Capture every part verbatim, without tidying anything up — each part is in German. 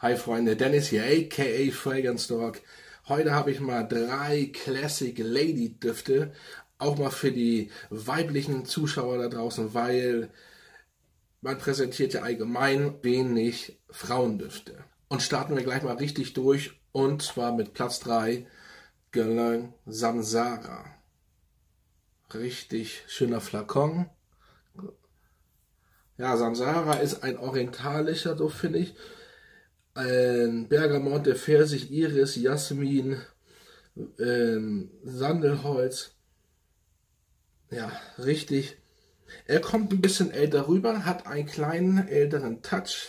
Hi Freunde, Dennis hier, aka Fragrance Dog. Heute habe ich mal drei Classic Lady Düfte, auch mal für die weiblichen Zuschauer da draußen, weil man präsentiert ja allgemein wenig Frauendüfte. Und starten wir gleich mal richtig durch, und zwar mit Platz drei, Guerlain Samsara. Richtig schöner Flakon. Ja, Samsara ist ein orientalischer Duft, finde ich. Ein Bergamot, der Pfirsich, Iris, Jasmin, ähm, Sandelholz. Ja, richtig. Er kommt ein bisschen älter rüber, hat einen kleinen älteren Touch,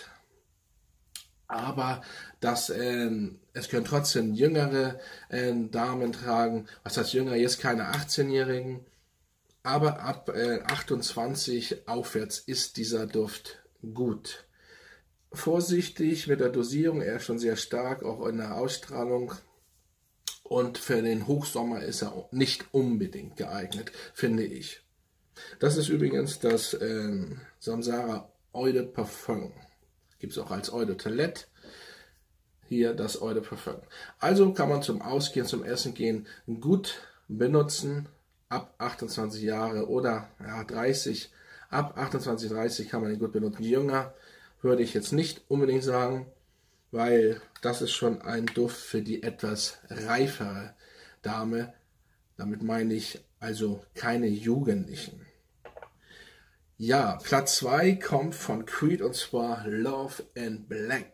aber das, ähm, es können trotzdem jüngere ähm, Damen tragen. Was heißt jünger? Jetzt keine achtzehnjährigen, aber ab äh, achtundzwanzig aufwärts ist dieser Duft gut. Vorsichtig mit der Dosierung, er ist schon sehr stark, auch in der Ausstrahlung. Und für den Hochsommer ist er nicht unbedingt geeignet, finde ich. Das ist übrigens das ähm, Samsara Eau de Parfum. Gibt es auch als Eau de Toilette. Hier das Eau de Parfum. Also kann man zum Ausgehen, zum Essen gehen gut benutzen. Ab achtundzwanzig Jahre oder ja, dreißig. Ab achtundzwanzig, dreißig kann man ihn gut benutzen. Jünger würde ich jetzt nicht unbedingt sagen, weil das ist schon ein Duft für die etwas reifere Dame. Damit meine ich also keine Jugendlichen. Ja, Platz zwei kommt von Creed, und zwar Love in Black.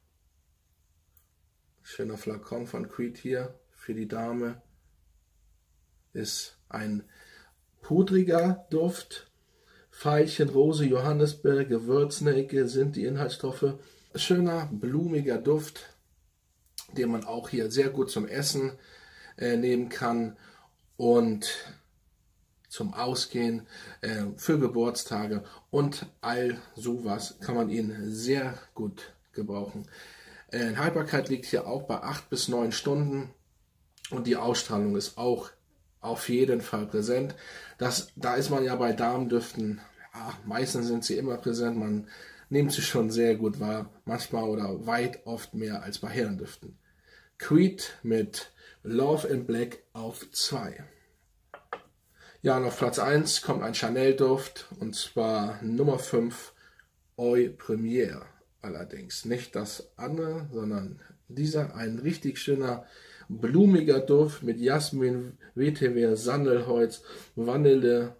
Schöner Flakon von Creed hier für die Dame. Ist ein pudriger Duft. Veilchen, Rose, Johannisbeere, Gewürznelke sind die Inhaltsstoffe. Schöner, blumiger Duft, den man auch hier sehr gut zum Essen äh, nehmen kann und zum Ausgehen, äh, für Geburtstage und all sowas kann man ihn sehr gut gebrauchen. Äh, Haltbarkeit liegt hier auch bei acht bis neun Stunden und die Ausstrahlung ist auch auf jeden Fall präsent. Das, da ist man ja bei Damendüften, ja, meistens sind sie immer präsent, man nimmt sie schon sehr gut wahr, manchmal oder weit oft mehr als bei Herrendüften. Creed mit Love in Black auf zwei. Ja, und auf Platz eins kommt ein Chanel-Duft, und zwar Nummer fünf, Eau Première. Allerdings nicht das andere, sondern dieser, ein richtig schöner blumiger Duft mit Jasmin, Vetiver, Sandelholz, Vanille.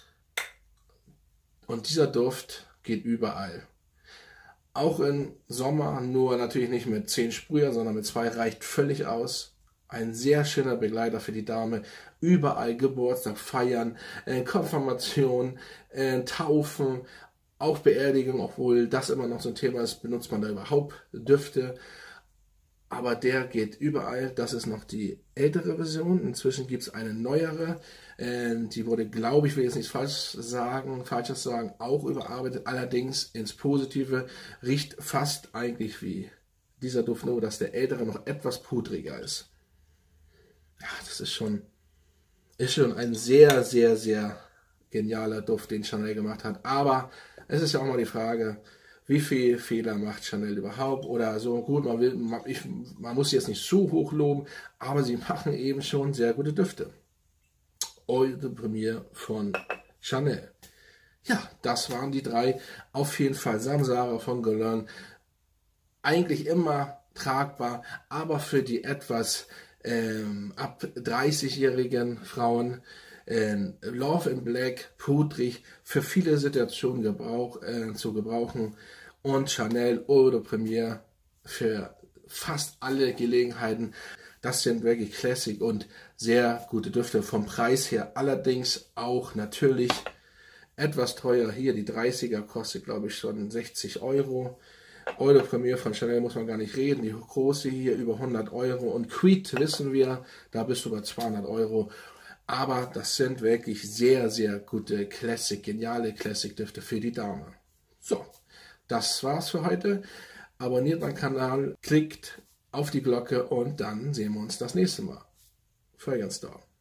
Und dieser Duft geht überall. Auch im Sommer, nur natürlich nicht mit zehn Sprüher, sondern mit zwei reicht völlig aus. Ein sehr schöner Begleiter für die Dame. Überall Geburtstag, Feiern, äh, Konfirmation, äh, Taufen, auch Beerdigung, obwohl das immer noch so ein Thema ist, benutzt man da überhaupt Düfte. Aber der geht überall. Das ist noch die ältere Version. Inzwischen gibt es eine neuere. Äh, die wurde, glaube ich, will jetzt nichts falsch sagen, falsches sagen, auch überarbeitet. Allerdings ins Positive, riecht fast eigentlich wie dieser Duft, nur dass der ältere noch etwas pudriger ist. Ja, das ist schon, ist schon ein sehr, sehr, sehr genialer Duft, den Chanel gemacht hat. Aber es ist ja auch mal die Frage, wie viel Fehler macht Chanel überhaupt oder so. Gut, man, will, man, ich, man muss jetzt nicht zu hoch loben, aber sie machen eben schon sehr gute Düfte. Eau de Première von Chanel. Ja, das waren die drei. Auf jeden Fall Samsara von Guerlain. Eigentlich immer tragbar, aber für die etwas ähm, ab dreißigjährigen Frauen, ähm, Love in Black, pudrig, für viele Situationen Gebrauch, äh, zu gebrauchen, und Chanel Eau de Première für fast alle Gelegenheiten. Das sind wirklich Classic und sehr gute Düfte vom Preis her, allerdings auch natürlich etwas teuer. Hier die dreißiger kostet, glaube ich, schon sechzig Euro. Eau de Première von Chanel muss man gar nicht reden, die große hier über hundert Euro, und Creed wissen wir, da bist du bei zweihundert Euro. Aber das sind wirklich sehr, sehr gute Classic, geniale Classic-Düfte für die Dame. So, das war's für heute. Abonniert meinen Kanal, klickt auf die Glocke und dann sehen wir uns das nächste Mal. Fragrance Dog.